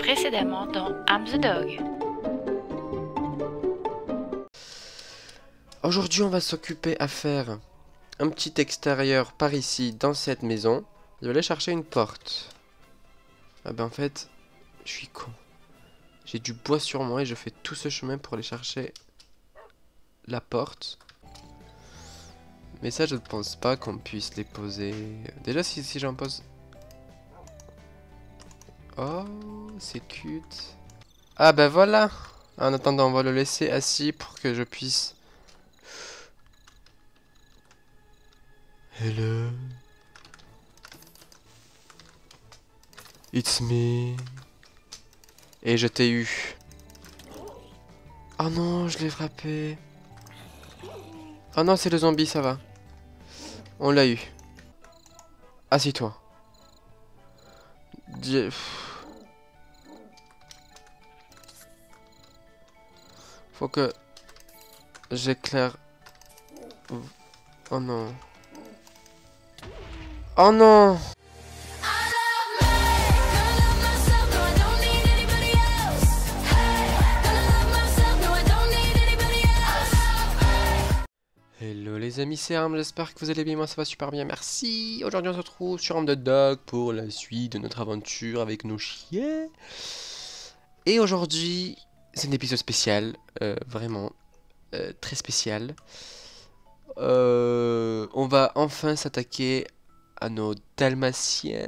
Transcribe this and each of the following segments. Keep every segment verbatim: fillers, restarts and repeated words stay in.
Précédemment dans I'm the Dog. Aujourd'hui, on va s'occuper à faire un petit extérieur par ici, dans cette maison. Je vais aller chercher une porte. Ah ben en fait, je suis con. J'ai du bois sur moi et je fais tout ce chemin pour aller chercher la porte. Mais ça, je ne pense pas qu'on puisse les poser. Déjà, si, si j'en pose... Oh, c'est cute. Ah ben voilà. En attendant, on va le laisser assis pour que je puisse... Hello. It's me. Et je t'ai eu. Oh non, je l'ai frappé. Oh non, c'est le zombie, ça va. On l'a eu. Assis-toi. Dieu. Faut que j'éclaire. Oh non. Oh non. Hello les amis, c'est Arm, j'espère que vous allez bien, moi ça va super bien, merci. Aujourd'hui on se retrouve sur I'm the Dog pour la suite de notre aventure avec nos chiens. Et aujourd'hui, c'est un épisode spécial, euh, vraiment, euh, très spécial. Euh, on va enfin s'attaquer à nos dalmatiens.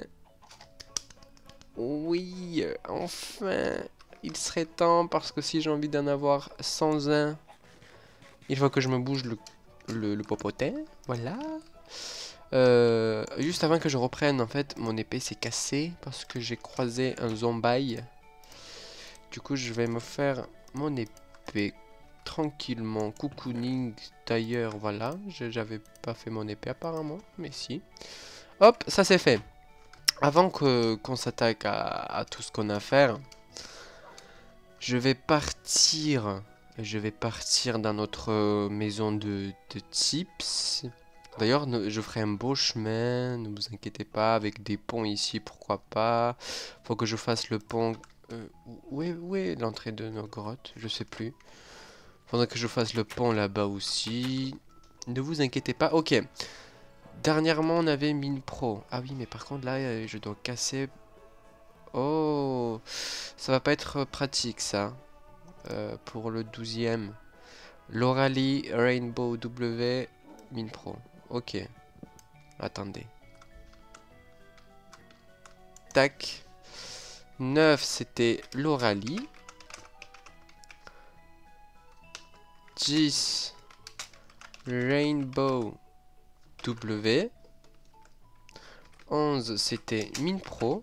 Oui, enfin, il serait temps parce que si j'ai envie d'en avoir cent un, il faut que je me bouge le Le, le popotin, voilà. Euh, juste avant que je reprenne, en fait, mon épée s'est cassée parce que j'ai croisé un zombie. Du coup, je vais me faire mon épée tranquillement. Cocooning, d'ailleurs, voilà. J'avais pas fait mon épée apparemment, mais si. Hop, ça c'est fait. Avant que qu'on s'attaque à, à tout ce qu'on a à faire, je vais partir... Je vais partir dans notre maison de, de tips. D'ailleurs, je ferai un beau chemin, ne vous inquiétez pas, avec des ponts ici, pourquoi pas. Faut que je fasse le pont... Euh, où est, où est l'entrée de nos grottes? Je sais plus. Faudrait que je fasse le pont là-bas aussi. Ne vous inquiétez pas. Ok. Dernièrement, on avait mine pro. Ah oui, mais par contre, là, je dois casser... Oh, ça va pas être pratique, ça. Euh, pour le douzième. L'Oralie Rainbow W Mine Pro. Ok. Attendez. Tac. neuf, c'était l'Oralie. dix. Rainbow W. onze, c'était Mine Pro.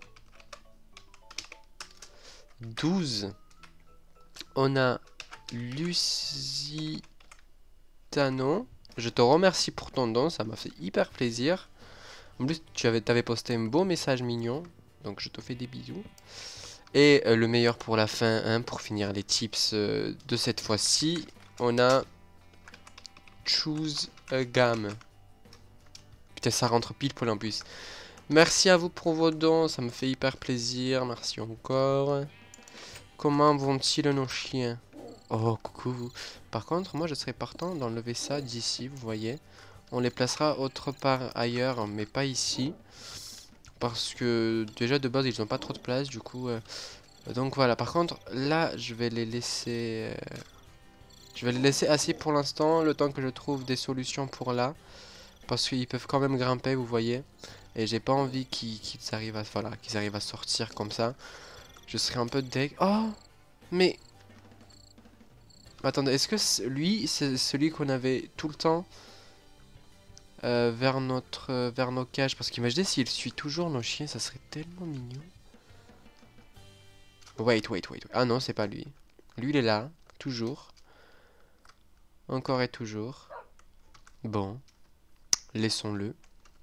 douze. On a Lusitano. Je te remercie pour ton don, ça m'a fait hyper plaisir. En plus, tu avais, t'avais posté un beau message mignon. Donc je te fais des bisous. Et euh, le meilleur pour la fin, hein, pour finir les tips euh, de cette fois-ci. On a Choose a Gamme. Putain, ça rentre pile poil en plus. Merci à vous pour vos dons, ça me fait hyper plaisir. Merci encore. Comment vont-ils nos chiens? Oh, coucou. Par contre, moi, je serais partant d'enlever ça d'ici, vous voyez. On les placera autre part ailleurs, mais pas ici. Parce que, déjà, de base, ils n'ont pas trop de place, du coup. Euh, donc, voilà. Par contre, là, je vais les laisser... Euh, je vais les laisser assis pour l'instant, le temps que je trouve des solutions pour là. Parce qu'ils peuvent quand même grimper, vous voyez. Et j'ai pas envie qu'ils qu'ils arrivent à... Voilà, qu'ils arrivent à sortir comme ça. Je serais un peu deg... Oh! Mais... Attendez, est-ce que lui, c'est celui qu'on avait tout le temps euh, vers notre euh, vers nos cages? Parce qu'imaginez s'il suit toujours nos chiens, ça serait tellement mignon. Wait, wait, wait. Ah non, c'est pas lui. Lui, il est là, toujours. Encore et toujours. Bon, laissons-le.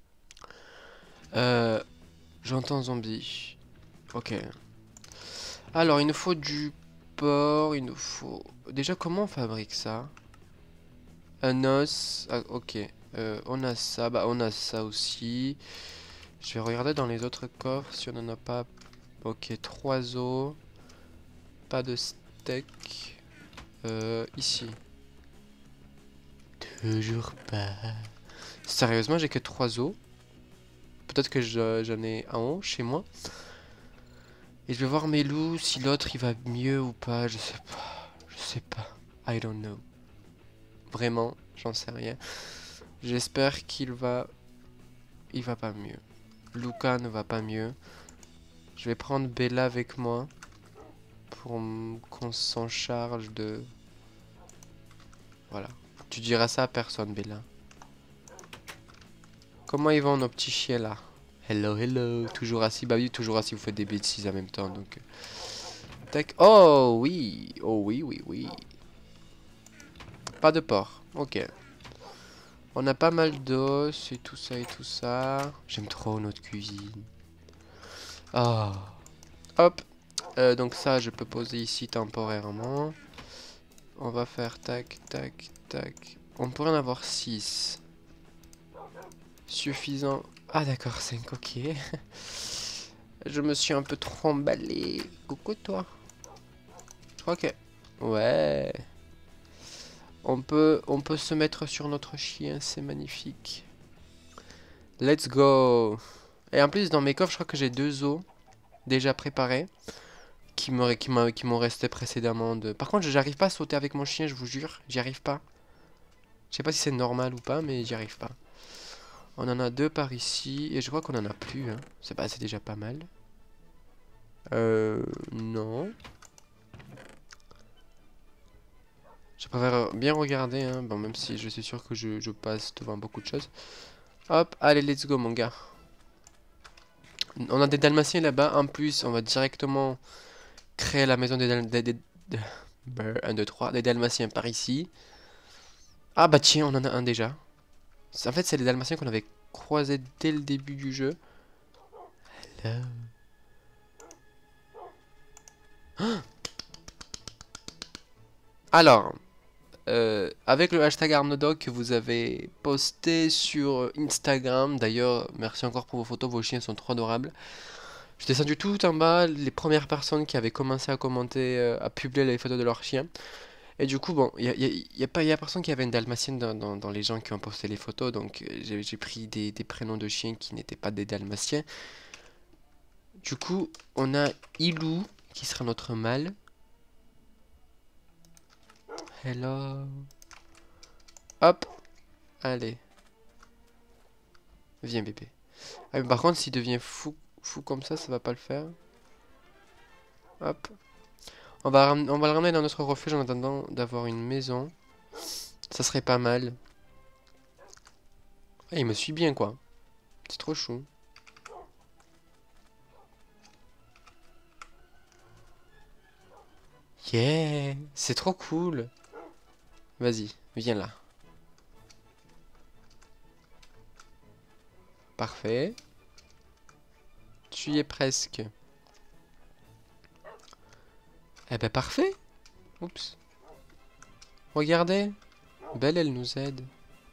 Euh, J'entends zombie. Ok. Alors, il nous faut du porc, il nous faut... Déjà, comment on fabrique ça? Un os, ah, ok. Euh, on a ça, bah on a ça aussi. Je vais regarder dans les autres coffres si on en a pas. Ok, trois os. Pas de steak. Euh, ici. Toujours pas. Sérieusement, j'ai que trois os. Peut-être que j'en ai un haut chez moi. Et je vais voir mes loups si l'autre il va mieux ou pas. Je sais pas. Je sais pas. I don't know. Vraiment, j'en sais rien. J'espère qu'il va... Il va pas mieux. Luca ne va pas mieux. Je vais prendre Bella avec moi. Pour qu'on s'en charge de... Voilà. Tu diras ça à personne, Bella. Comment ils vont nos petits chiens là? Hello, hello. Toujours assis. Bah oui, toujours assis, vous faites des bêtises en même temps. Donc... Tac. Oh oui. Oh oui, oui, oui. Pas de porc. Ok. On a pas mal d'os et tout ça et tout ça. J'aime trop notre cuisine. Ah. Hop. Euh, donc ça, je peux poser ici temporairement. On va faire tac, tac, tac. On pourrait en avoir six. Suffisant. Ah d'accord, cinq, ok. Je me suis un peu trop emballé. Coucou toi. Ok. Ouais. On peut, on peut se mettre sur notre chien, c'est magnifique. Let's go. Et en plus, dans mes coffres, je crois que j'ai deux os déjà préparés. Qui m'ont qui qui m'ont resté précédemment. De... Par contre, j'arrive pas à sauter avec mon chien, je vous jure. J'y arrive pas. Je sais pas si c'est normal ou pas, mais j'y arrive pas. On en a deux par ici. Et je crois qu'on en a plus. Hein. C'est pas, c'est déjà pas mal. Euh... Non. Je préfère bien regarder. Hein. Bon, même si je suis sûr que je, je passe devant beaucoup de choses. Hop, allez, let's go, mon gars. On a des dalmatiens là-bas. En plus, on va directement créer la maison des dalmatiens. un, deux, trois. Des dalmatiens par ici. Ah bah tiens, on en a un déjà. En fait, c'est les dalmatiens qu'on avait croisés dès le début du jeu. Hello. Ah. Alors, euh, avec le hashtag Arnaudog que vous avez posté sur Instagram, d'ailleurs, merci encore pour vos photos, vos chiens sont trop adorables. Je descendu tout en bas, les premières personnes qui avaient commencé à commenter, euh, à publier les photos de leurs chiens. Et du coup, bon, il n'y a, y a, y a, pas, y a personne qui avait une dalmatienne dans, dans, dans les gens qui ont posté les photos, donc euh, j'ai pris des, des prénoms de chiens qui n'étaient pas des dalmatiens. Du coup, on a Ilou, qui sera notre mâle. Hello. Hop. Allez. Viens, bébé. Ah, mais par contre, s'il devient fou, fou comme ça, ça va pas le faire. Hop. On va, on va le ramener dans notre refuge en attendant d'avoir une maison. Ça serait pas mal. Ah, il me suit bien, quoi. C'est trop chou. Yeah. C'est trop cool. Vas-y, viens là. Parfait. Tu y es presque. Eh ben parfait. Oups. Regardez. Belle, elle nous aide.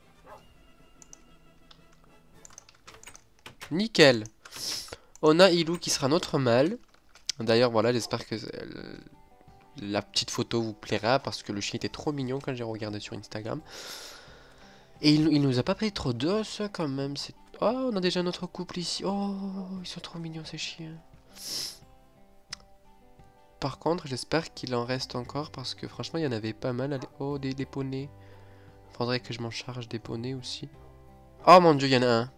Nickel. On a Ilou qui sera notre mâle. D'ailleurs, voilà, j'espère que euh, la petite photo vous plaira parce que le chien était trop mignon quand j'ai regardé sur Instagram. Et il, il nous a pas pris trop d'os quand même. Oh, on a déjà notre couple ici. Oh, ils sont trop mignons ces chiens. Par contre, j'espère qu'il en reste encore parce que franchement, il y en avait pas mal. Oh, des, des poneys. Faudrait que je m'en charge des poneys aussi. Oh mon dieu, il y en a un.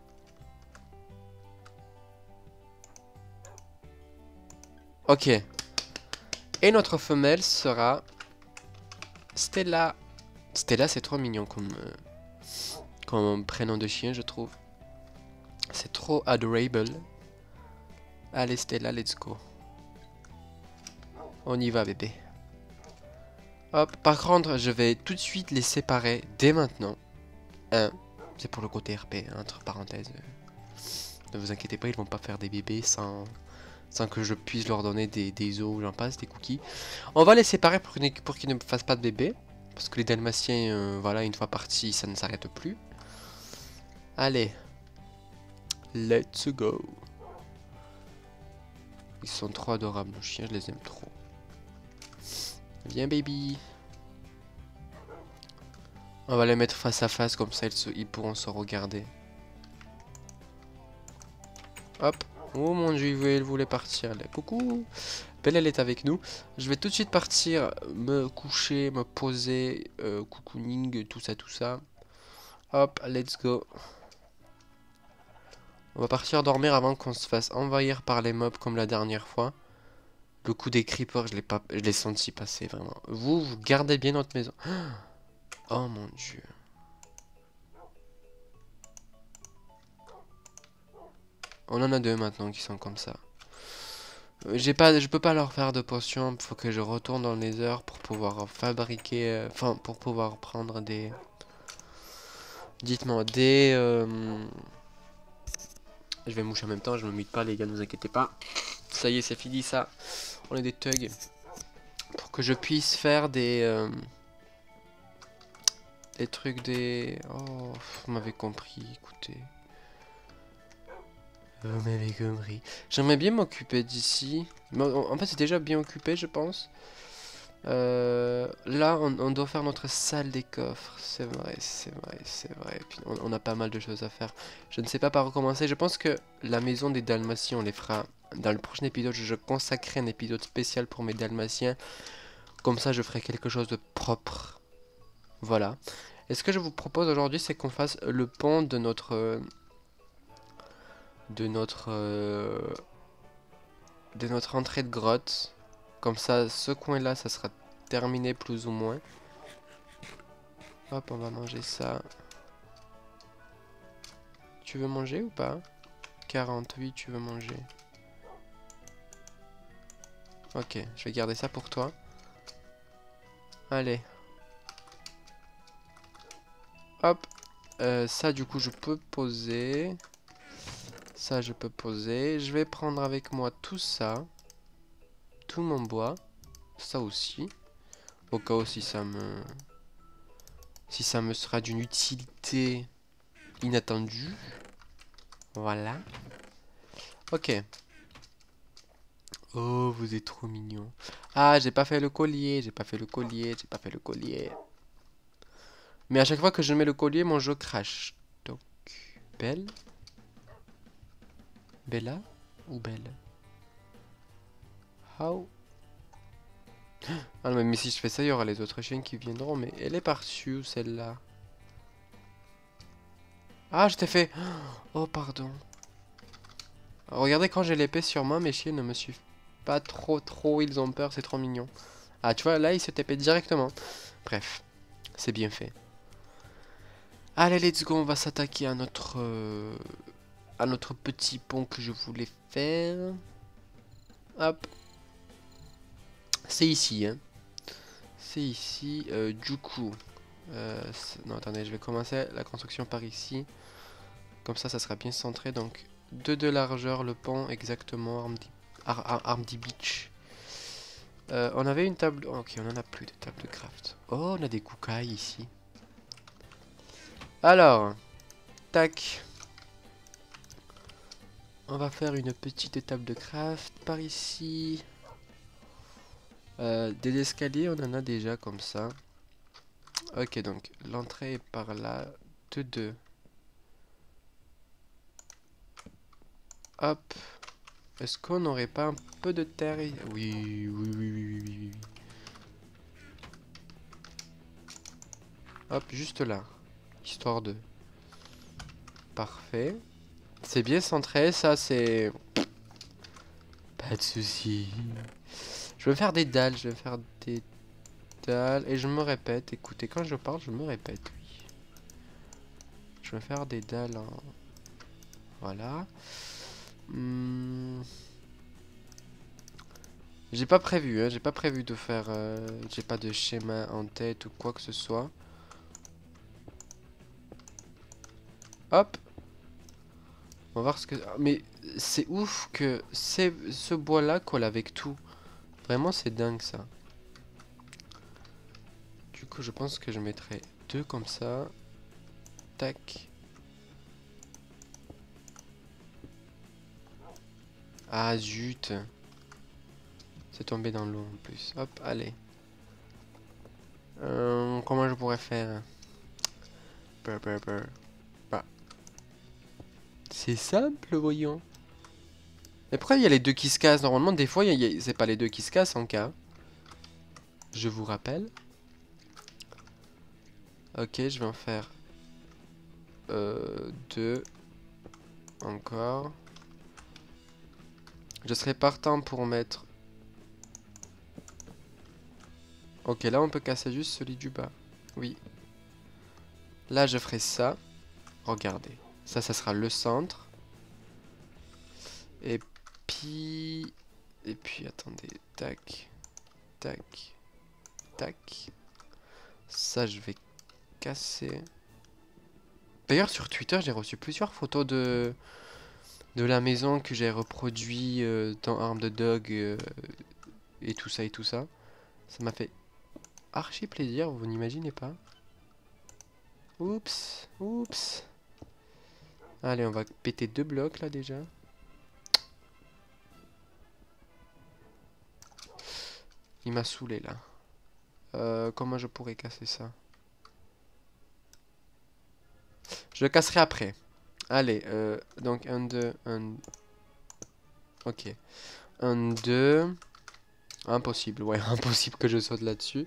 Ok. Et notre femelle sera Stella. Stella, c'est trop mignon comme, euh, comme prénom de chien, je trouve. C'est trop adorable. Allez, Stella, let's go. On y va, bébé. Hop, par contre, je vais tout de suite les séparer dès maintenant. Un, c'est pour le côté R P, entre parenthèses. Ne vous inquiétez pas, ils vont pas faire des bébés sans, sans que je puisse leur donner des, des os, j'en passe, des cookies. On va les séparer pour, pour qu'ils ne fassent pas de bébés. Parce que les dalmatiens, euh, voilà, une fois partis, ça ne s'arrête plus. Allez. Let's go. Ils sont trop adorables, nos chiens, je les aime trop. Viens, baby. On va les mettre face à face, comme ça ils, se... ils pourront se regarder. Hop. Oh mon dieu, il voulait partir. Là. Coucou. Belle, elle est avec nous. Je vais tout de suite partir me coucher, me poser, euh, cocooning, tout ça, tout ça. Hop, let's go. On va partir dormir avant qu'on se fasse envahir par les mobs comme la dernière fois. Le coup des creepers, je l'ai pas, je l'ai senti passer vraiment. Vous, vous gardez bien notre maison. Oh mon dieu. On en a deux maintenant qui sont comme ça. J'ai pas, je peux pas leur faire de potions. Faut que je retourne dans les heures pour pouvoir fabriquer, euh, enfin pour pouvoir prendre des. Dites-moi des. Euh... Je vais moucher en même temps. Je me mute pas les gars, ne vous inquiétez pas. Ça y est, c'est fini ça. On est des thugs. Pour que je puisse faire des. Euh... Des trucs des. Oh, vous m'avez compris. Écoutez. Vous m'avez compris. J'aimerais bien m'occuper d'ici. En fait, c'est déjà bien occupé, je pense. Euh, là, on, on doit faire notre salle des coffres. C'est vrai, c'est vrai, c'est vrai. Puis on, on a pas mal de choses à faire. Je ne sais pas par où commencer. Je pense que la maison des Dalmatiens, on les fera dans le prochain épisode. Je consacrerai un épisode spécial pour mes Dalmatiens. Comme ça, je ferai quelque chose de propre. Voilà. Et ce que je vous propose aujourd'hui, c'est qu'on fasse le pont de notre... Euh, de notre... Euh, de notre entrée de grotte. Comme ça, ce coin-là, ça sera terminé plus ou moins. Hop, on va manger ça. Tu veux manger ou pas? quarante-huit, tu veux manger. Ok, je vais garder ça pour toi. Allez. Hop. Euh, ça, du coup, je peux poser. Ça, je peux poser. Je vais prendre avec moi tout ça. Tout mon bois. Ça aussi. Au cas où si ça me... Si ça me sera d'une utilité inattendue. Voilà. Ok. Oh, vous êtes trop mignon. Ah, j'ai pas fait le collier, j'ai pas fait le collier, j'ai pas fait le collier. Mais à chaque fois que je mets le collier, mon jeu crache. Donc, Belle. Bella ou Belle? How? Ah non, mais si je fais ça, il y aura les autres chiens qui viendront. Mais elle est par-dessus, celle-là. Ah, je t'ai fait... Oh, pardon. Regardez, quand j'ai l'épée sur moi, mes chiens ne me suivent pas trop, trop. Ils ont peur, c'est trop mignon. Ah, tu vois, là, ils se tapaient directement. Bref, c'est bien fait. Allez, let's go, on va s'attaquer à notre... Euh, à notre petit pont que je voulais faire. Hop. C'est ici, hein. C'est ici. Euh, du coup... Euh, non, attendez, je vais commencer la construction par ici. Comme ça, ça sera bien centré. Donc, deux de largeur, le pont, exactement. Armdy, Ar Ar Armdy Beach. Euh, on avait une table... Ok, on en a plus de table de craft. Oh, on a des koukai ici. Alors, tac. On va faire une petite table de craft par ici. Euh, des escaliers, on en a déjà comme ça. Ok, donc l'entrée est par là. De deux. Hop. Est-ce qu'on n'aurait pas un peu de terre? Oui, oui, oui, oui, oui, oui, oui. Hop, juste là. Histoire de... Parfait. C'est bien centré, ça c'est... Pas de soucis. Je vais faire des dalles, je vais faire des dalles. Et je me répète, écoutez, quand je parle, je me répète, oui. Je vais faire des dalles en... Voilà. Hmm. J'ai pas prévu, hein, j'ai pas prévu de faire... Euh... J'ai pas de schéma en tête ou quoi que ce soit. Hop. On va voir ce que... Mais c'est ouf que ce bois-là colle avec tout. Vraiment, c'est dingue, ça. Du coup, je pense que je mettrai deux comme ça. Tac. Ah, zut. C'est tombé dans l'eau, en plus. Hop, allez. Euh, comment je pourrais faire? Peur, peur, peur. Bah. C'est simple, voyons. Mais pourquoi il y a les deux qui se cassent? Normalement, des fois, il y a- c'est pas les deux qui se cassent en cas. Je vous rappelle. Ok, je vais en faire euh, deux. Encore. Je serais partant pour mettre... Ok, là, on peut casser juste celui du bas. Oui. Là, je ferai ça. Regardez. Ça, ça sera le centre. Et puis... Et puis, attendez. Tac. Tac. Tac. Ça, je vais casser. D'ailleurs, sur Twitter, j'ai reçu plusieurs photos de... de la maison que j'ai reproduit euh, dans Arm the Dog euh, et tout ça et tout ça. Ça m'a fait archi plaisir, vous n'imaginez pas. Oups, oups. Allez, on va péter deux blocs là déjà. Il m'a saoulé là. Euh, comment je pourrais casser ça? Je le casserai après. Allez, euh, donc un, deux, un... Ok. un, deux... Impossible, ouais, impossible que je saute là-dessus.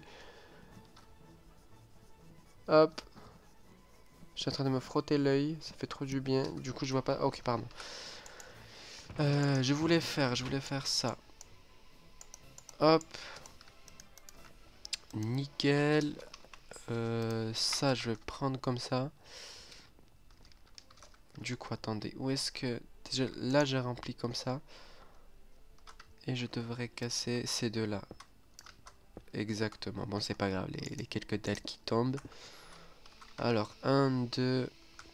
Hop. Je suis en train de me frotter l'œil, ça fait trop du bien. Du coup, je vois pas... Ok, pardon. Euh, je voulais faire, je voulais faire ça. Hop. Nickel. Euh, ça, je vais prendre comme ça. Du coup, attendez. Où est-ce que... Déjà, là, j'ai rempli comme ça. Et je devrais casser ces deux-là. Exactement. Bon, c'est pas grave, les, les quelques dalles qui tombent. Alors, un, deux...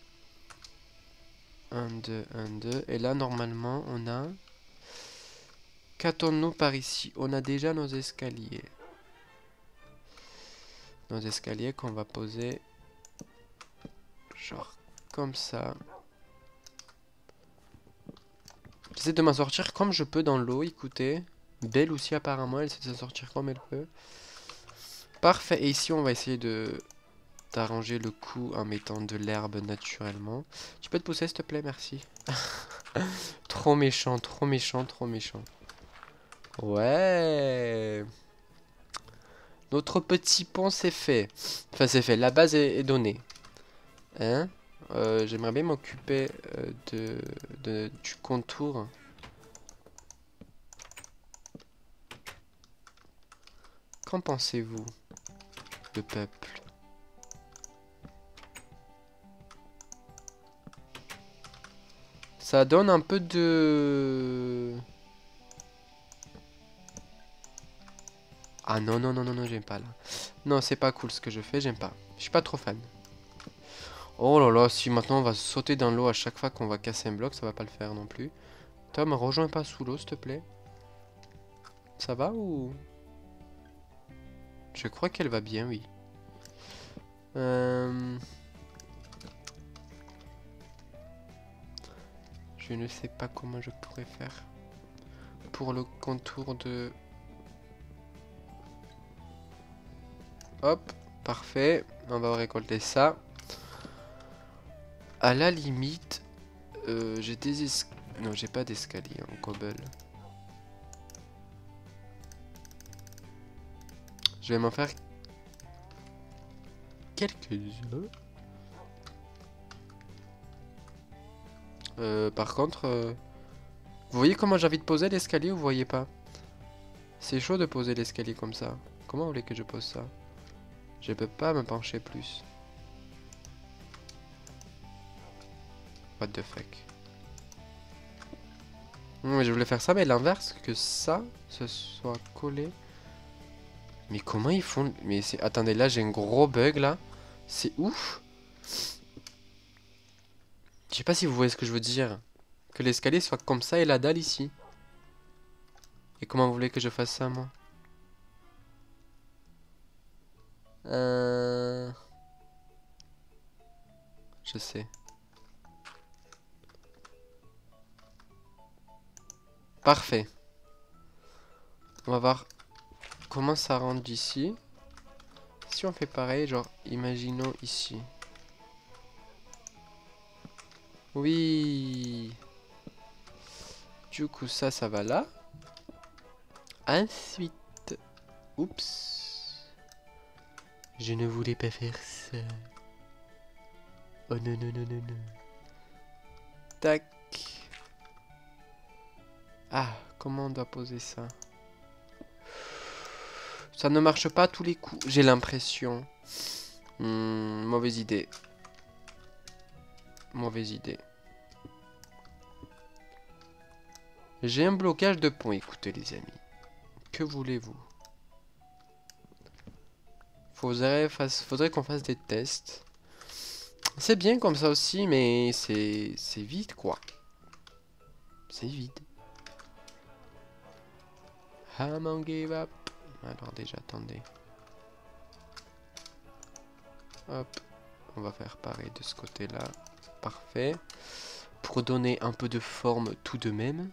un, deux, un, deux. Et là, normalement, on a... Qu'attendons-nous par ici? On a déjà nos escaliers. Nos escaliers qu'on va poser... Genre, comme ça. J'essaie de m'en sortir comme je peux dans l'eau, écoutez. Belle aussi, apparemment, elle essaie de s'en sortir comme elle peut. Parfait. Et ici, on va essayer de d'arranger le coup en mettant de l'herbe naturellement. Tu peux te pousser, s'il te plaît, merci. Trop méchant, trop méchant, trop méchant. Ouais. Notre petit pont, c'est fait. Enfin, c'est fait. La base est, est donnée. Hein? Euh, J'aimerais bien m'occuper euh, de, de, du contour. Qu'en pensez-vous, le peuple? Ça donne un peu de... Ah non, non, non, non, non, j'aime pas là. Non, c'est pas cool ce que je fais, j'aime pas. Je suis pas trop fan. Oh là là, si maintenant on va sauter dans l'eau à chaque fois qu'on va casser un bloc, ça va pas le faire non plus. Tom, rejoins pas sous l'eau, s'il te plaît. Ça va ou... Je crois qu'elle va bien, oui. Euh... Je ne sais pas comment je pourrais faire pour le contour de... Hop, parfait. On va récolter ça. À la limite, euh, j'ai des es... Non, j'ai pas d'escalier en cobble. Je vais m'en faire quelques-uns. Euh, par contre, euh, vous voyez comment j'ai envie de poser l'escalier ou vous voyez pas? C'est chaud de poser l'escalier comme ça. Comment vous voulez que je pose ça? Je peux pas me pencher plus. What the fuck? Mmh, je voulais faire ça, mais l'inverse, que ça, se soit collé. Mais comment ils font? Mais c'est... Attendez, là j'ai un gros bug là. C'est ouf. Je sais pas si vous voyez ce que je veux dire. Que l'escalier soit comme ça et la dalle ici. Et comment vous voulez que je fasse ça, moi? Euh... Je sais. Parfait. On va voir comment ça rentre d'ici. Si on fait pareil, genre, imaginons ici. Oui. Du coup, ça, ça va là. Ensuite. Oups. Je ne voulais pas faire ça. Oh non, non, non, non, non. Tac. Ah, comment on doit poser ça? Ça ne marche pas à tous les coups, j'ai l'impression. Hmm, mauvaise idée. Mauvaise idée. J'ai un blocage de pont, écoutez les amis. Que voulez-vous? Faudrait, faudrait qu'on fasse des tests. C'est bien comme ça aussi, mais c'est c'est vide quoi. C'est vide. I'm on give up. Alors déjà, attendez. Hop. On va faire pareil de ce côté-là. Parfait. Pour donner un peu de forme tout de même.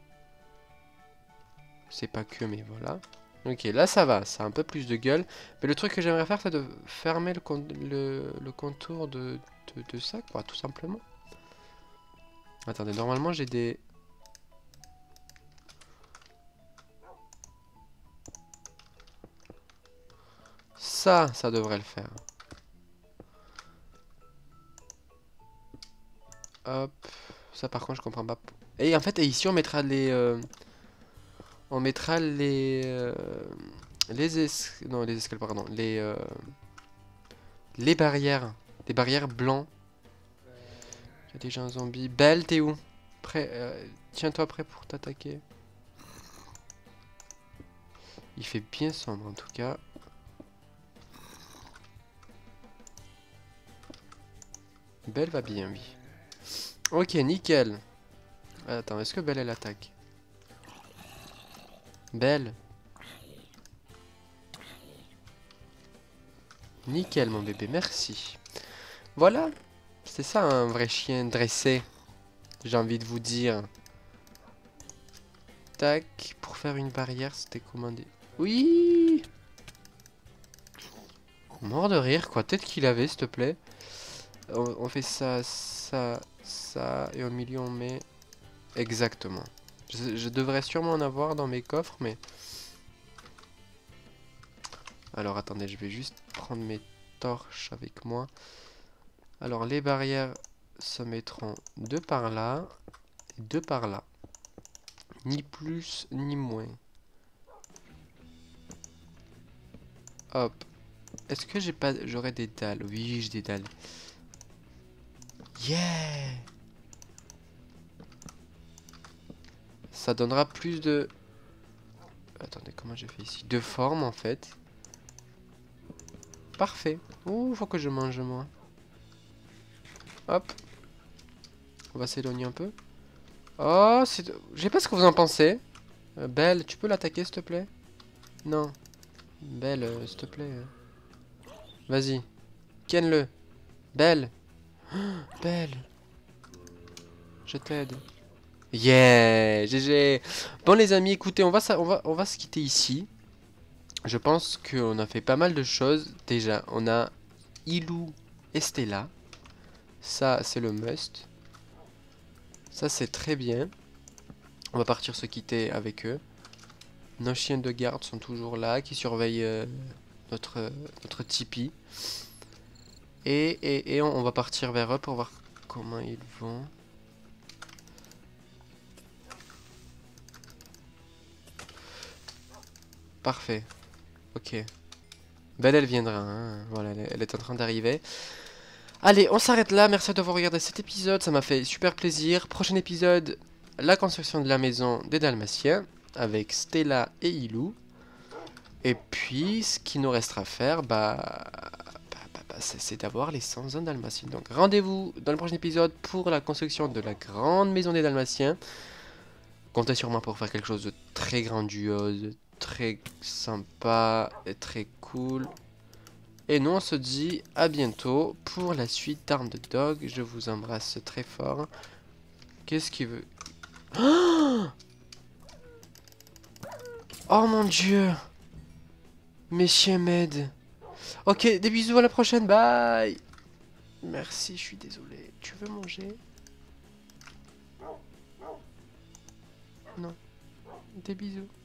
C'est pas que, mais voilà. Ok, là ça va, ça a un peu plus de gueule. Mais le truc que j'aimerais faire, c'est de fermer le, con le, le contour de, de, de ça, quoi, tout simplement. Attendez, normalement j'ai des... Ça, ça devrait le faire. Hop. Ça par contre je comprends pas. Et en fait, et ici on mettra les... Euh... On mettra les... Euh... Les es... Non, les escaliers, pardon. Les... Euh... Les barrières. Des barrières blancs. Il y a déjà un zombie. Belle, t'es où? Prêt, euh, tiens-toi prêt pour t'attaquer. Il fait bien sombre en tout cas. Belle va bien, oui. Ok, nickel. Attends, est-ce que Belle elle attaque? Belle. Nickel mon bébé, merci. Voilà. C'est ça un vrai chien dressé. J'ai envie de vous dire. Tac. Pour faire une barrière, c'était commandé. Oui. Mort de rire quoi. Peut-être qu'il avait, s'il te plaît. On, on fait ça, ça, ça. Et au milieu on met... Exactement. Je, je devrais sûrement en avoir dans mes coffres, mais... Alors attendez, je vais juste prendre mes torches avec moi. Alors les barrières se mettront deux par là et deux par là. Ni plus ni moins. Hop. Est-ce que j'ai pas... J'aurais des dalles? Oui, j'ai des dalles. Yeah! Ça donnera plus de... Attendez, comment j'ai fait ici? De forme en fait. Parfait. Ouh, faut que je mange moi. Hop. On va s'éloigner un peu. Oh, c'est... Je sais pas ce que vous en pensez. Euh, Belle, tu peux l'attaquer s'il te plaît? Non. Belle, euh, s'il te plaît. euh. Vas-y. Ken-le. Belle. Belle. Je t'aide. Yeah, G G. Bon les amis, écoutez, on va, on va, on va se quitter ici. Je pense qu'on a fait pas mal de choses. Déjà, on a Ilou et Stella. Ça, c'est le must. Ça, c'est très bien. On va partir se quitter avec eux. Nos chiens de garde sont toujours là, qui surveillent euh, notre, euh, notre tipi. Et, et, et on, on va partir vers eux pour voir comment ils vont. Parfait. Ok. Belle, elle viendra. Hein. Voilà, elle, elle est en train d'arriver. Allez, on s'arrête là. Merci d'avoir regardé cet épisode. Ça m'a fait super plaisir. Prochain épisode, la construction de la maison des Dalmatiens avec Stella et Ilou. Et puis, ce qui nous restera à faire, bah, bah, bah, bah c'est d'avoir les cent un Dalmatiens. Donc, rendez-vous dans le prochain épisode pour la construction de la grande maison des Dalmatiens. Comptez sur moi pour faire quelque chose de très grandiose, très sympa et très cool. Et nous on se dit à bientôt pour la suite d'Arm the Dog. Je vous embrasse très fort. Qu'est-ce qu'il veut? Oh, oh mon dieu! Mes chiens m'aident. Ok, des bisous, à la prochaine, bye. Merci, je suis désolé. Tu veux manger? Non. Des bisous.